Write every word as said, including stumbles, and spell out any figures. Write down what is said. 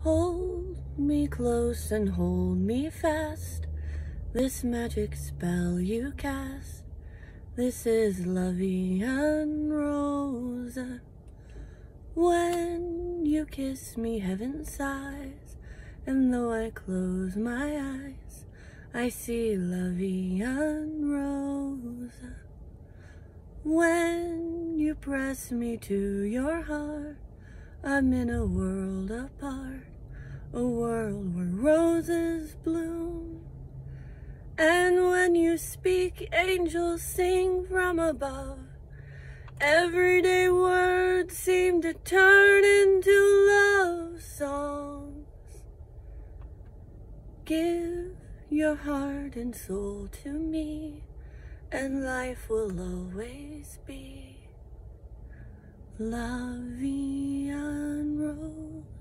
Hold me close and hold me fast, this magic spell you cast. This is La Vie en Rose. When you kiss me, heaven sighs, and though I close my eyes, I see La Vie en Rose. When you press me to your heart, I'm in a world apart, a world where roses bloom. And when you speak, angels sing from above. Everyday words seem to turn into love songs. Give your heart and soul to me, and life will always be La Vie en Rose.